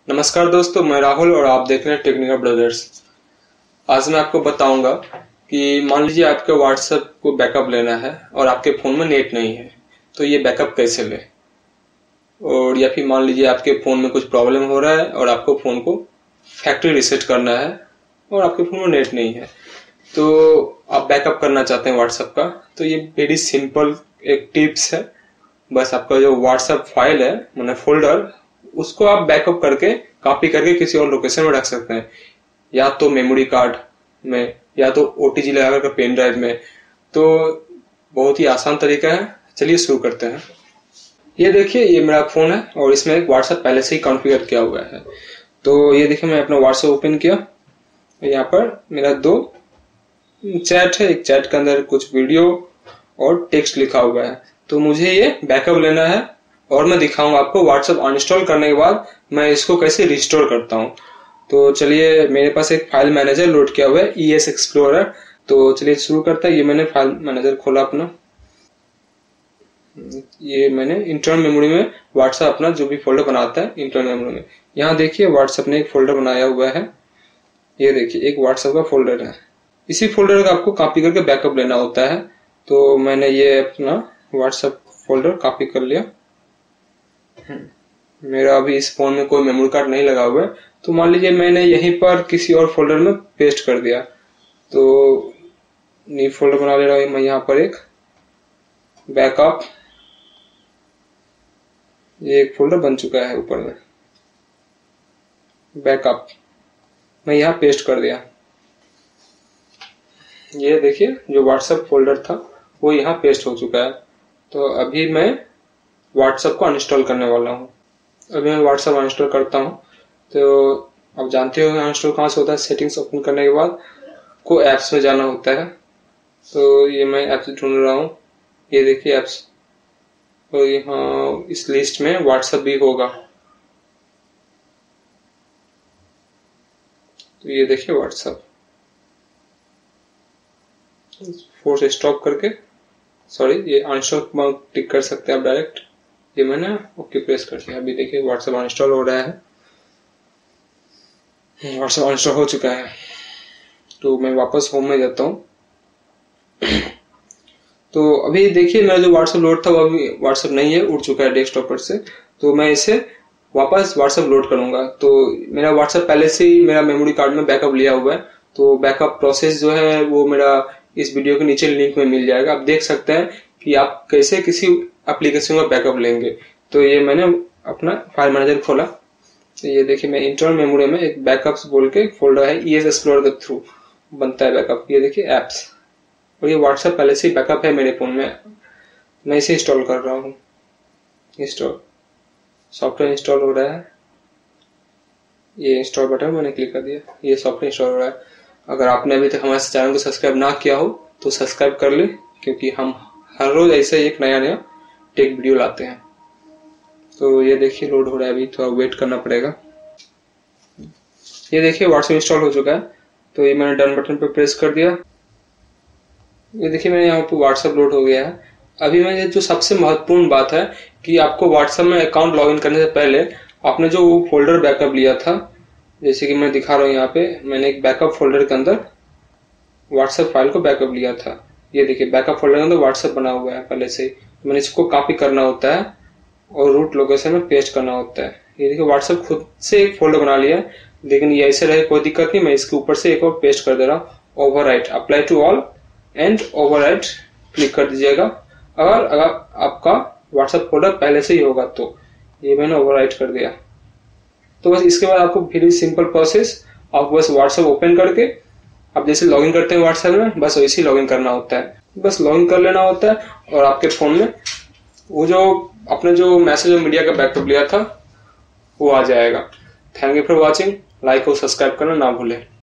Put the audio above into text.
नमस्कार दोस्तों, मैं राहुल और आप देख रहे हैं टेक्निकल ब्रदर्स। आज मैं आपको बताऊंगा कि मान लीजिए आपके व्हाट्सएप को बैकअप लेना है और आपके फ़ोन में नेट नहीं है, तो ये बैकअप कैसे लें। और या फिर मान लीजिए आपके फ़ोन में कुछ प्रॉब्लम हो रहा है और आपको फ़ोन को फैक्ट्री रीसेट करना है और आपके फ़ोन में नेट नहीं है, तो आप बैकअप करना चाहते हैं व्हाट्सएप का। तो ये वेरी सिंपल एक टिप्स है। बस आपका जो व्हाट्सएप फाइल है मैंने फोल्डर, उसको आप बैकअप करके कॉपी करके किसी और लोकेशन में रख सकते हैं, या तो मेमोरी कार्ड में या तो ओटीजी लगाकर पेन ड्राइव में। तो बहुत ही आसान तरीका है। चलिए शुरू करते हैं। ये देखिए, ये मेरा फोन है और इसमें एक व्हाट्सएप पहले से ही कॉन्फ़िगर किया हुआ है। तो ये देखिए, मैं अपना व्हाट्सएप ओपन किया। यहाँ पर मेरा दो चैट है, एक चैट के अंदर कुछ वीडियो और टेक्स्ट लिखा हुआ है। तो मुझे ये बैकअप लेना है और मैं दिखाऊंगा आपको व्हाट्सएप अनइंस्टॉल करने के बाद मैं इसको कैसे रिस्टोर करता हूँ। तो चलिए, मेरे पास एक फाइल मैनेजर लोड किया हुआ है, ES एक्सप्लोरर। तो चलिए शुरू करते हैं। ये मैंने फाइल मैनेजर खोला अपना। ये मैंने इंटरनल मेमोरी में व्हाट्सएप अपना जो भी फोल्डर बनाता है इंटरनल मेमोरी में, यहाँ देखिए व्हाट्सएप ने एक फोल्डर बनाया हुआ है। ये देखिए, एक व्हाट्सएप का फोल्डर है। इसी फोल्डर का आपको कॉपी करके बैकअप लेना होता है। तो मैंने ये अपना व्हाट्सएप फोल्डर कॉपी कर लिया। मेरा अभी इस फोन में कोई मेमोरी कार्ड नहीं लगा हुआ है, तो मान लीजिए मैंने यहीं पर किसी और फोल्डर में पेस्ट कर दिया। तो न्यू फोल्डर बना ले रहा हूं मैं यहाँ पर एक बैकअप। ये एक फोल्डर बन चुका है ऊपर में बैकअप, मैं यहाँ पेस्ट कर दिया। ये देखिए, जो व्हाट्सएप फोल्डर था वो यहाँ पेस्ट हो चुका है। तो अभी मैं व्हाट्सएप को अनइंस्टॉल करने वाला हूँ। अभी मैं व्हाट्सएप अनइंस्टॉल करता हूँ। तो आप जानते हो अनइंस्टॉल कहाँ से होता है। सेटिंग्स ओपन करने के बाद को ऐप्स में जाना होता है। तो ये मैं ऐप्स ढूंढ रहा हूँ। ये देखिए ऐप्स, तो यहाँ इस लिस्ट में व्हाट्सएप भी होगा। तो ये देखिए व्हाट्सएप, फोर्स स्टॉप करके, सॉरी, ये अनइंस्टॉल टिक कर सकते हैं आप डायरेक्ट। ये मैंने ओके प्रेस कर दिया। अभी देखिए व्हाट्सएप अनइंस्टॉल हो रहा है। व्हाट्सएप अनइंस्टॉल हो चुका है। तो मैं वापस होम में जाता हूँ। तो अभी देखिए, मेरा जो व्हाट्सएप लोड था वो अभी व्हाट्सएप नहीं है, उड़ चुका है डेस्कटॉप पर से। तो मैं इसे वापस व्हाट्सएप लोड करूंगा। तो मेरा व्हाट्सएप पहले से ही मेरा मेमोरी कार्ड में बैकअप लिया हुआ है। तो बैकअप प्रोसेस जो है वो मेरा इस वीडियो के नीचे लिंक में मिल जाएगा। आप देख सकते हैं कि आप कैसे किसी एप्लीकेशन का बैकअप लेंगे। तो ये मैंने अपना फाइल मैनेजर खोला। तो ये देखिए, मैं इंटरनल मेमोरी में एक बैकअप्स बोल के एक फोल्डर है, ES एक्सप्लोरर के थ्रू बनता है बैकअप। ये देखिए ऐप्स, और ये व्हाट्सएप पहले से ही बैकअप है मेरे फोन में। मैं इसे इंस्टॉल कर रहा हूँ। इंस्टॉल सॉफ्टवेयर इंस्टॉल हो रहा है। ये इंस्टॉल बटन मैंने क्लिक कर दिया, ये सॉफ्टवेयर इंस्टॉल हो रहा है। अगर आपने अभी तक हमारे चैनल को सब्सक्राइब ना किया हो तो सब्सक्राइब कर ले, क्योंकि हम हर रोज ऐसे एक नया नया टेक वीडियो लाते हैं। तो ये देखिए लोड हो रहा है, अभी थोड़ा वेट करना पड़ेगा। ये देखिए व्हाट्सएप इंस्टॉल हो चुका है। तो ये मैंने डन बटन पर प्रेस कर दिया। ये देखिए मेरे यहाँ पर व्हाट्सएप लोड हो गया है। अभी मैं जो सबसे महत्वपूर्ण बात है कि आपको व्हाट्सएप में अकाउंट लॉगिन करने से पहले आपने जो फोल्डर बैकअप लिया था, जैसे कि मैं दिखा रहा हूँ यहाँ पे, मैंने एक बैकअप फोल्डर के अंदर व्हाट्सएप फाइल को बैकअप लिया था। ये देखिए बैकअप फोल्डर के अंदर व्हाट्सएप बना हुआ है पहले से। मैंने इसको कॉपी करना होता है और रूट लोकेशन में पेस्ट करना होता है। ये देखिए व्हाट्सएप खुद से एक फोल्डर बना लिया है, लेकिन ये ऐसे रहे कोई दिक्कत नहीं। मैं इसके ऊपर से एक और पेस्ट कर दे रहा हूँ। Overwrite, apply to all and overwrite click कर दीजिएगा। अगर आपका व्हाट्सएप फोल्डर पहले से ही होगा तो। ये मैंने ओवरराइट कर दिया। तो बस इसके बाद आपको वेरी सिंपल प्रोसेस, आप बस व्हाट्सएप ओपन करके आप जैसे लॉगिन करते हैं व्हाट्सएप में, बस वैसे ही लॉगिन करना होता है। बस लॉगिन कर लेना होता है और आपके फोन में वो जो आपने जो मैसेज और मीडिया का बैकअप लिया था वो आ जाएगा। Thank you for watching. Like और सब्सक्राइब करना ना भूलें।